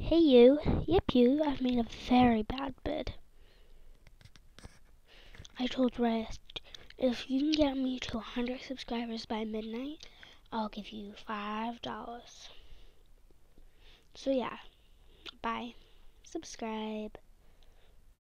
Hey you, yep you, I've made a very bad bid. I told Rest, if you can get me to 100 subscribers by midnight, I'll give you $5. So yeah, bye. Subscribe.